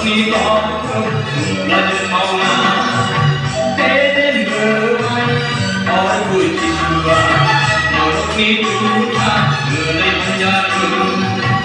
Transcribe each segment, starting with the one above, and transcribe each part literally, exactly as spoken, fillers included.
ni có là được màu ngà thế nên người ai có vui thì vừa một khi chúng ta người đây không ra đường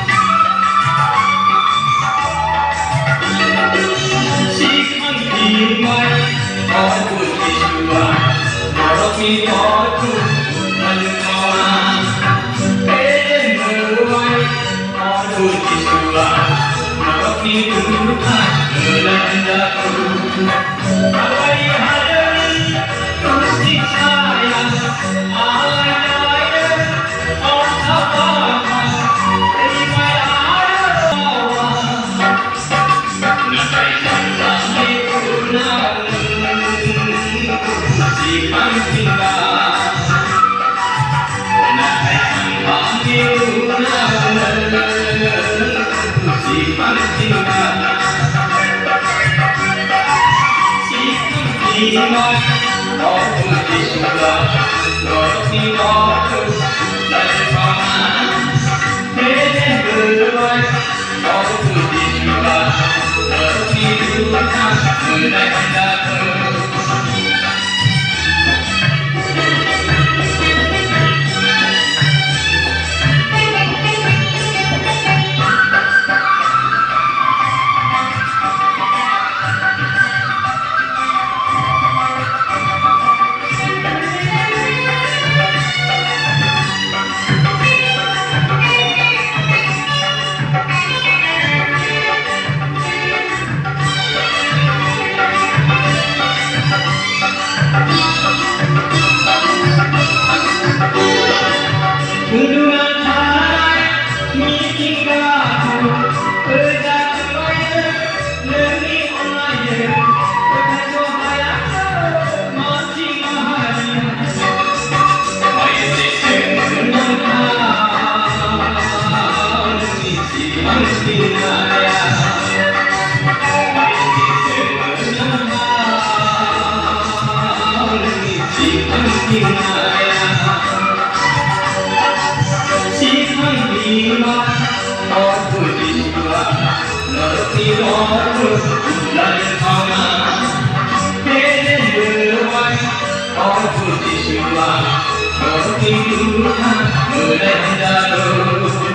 chỉ khăn thì mai có vui thì vừa một khi có chung là được màu ngà thế nên người ai có vui thì vừa Ni tuhan berlandaku Awai hari Mesti sayang Ayah-ayah Oh-apa-apa Terima ada Nakai sampai pulang Simpan tinggal Nakai sampai pulang Simpan tinggal Simpan tinggal Kau putih sudah Kau tinggal Dari mana Kene berwai Kau putih sudah Kau tinggal Mulai mendatang Tuhan, mulai mendalam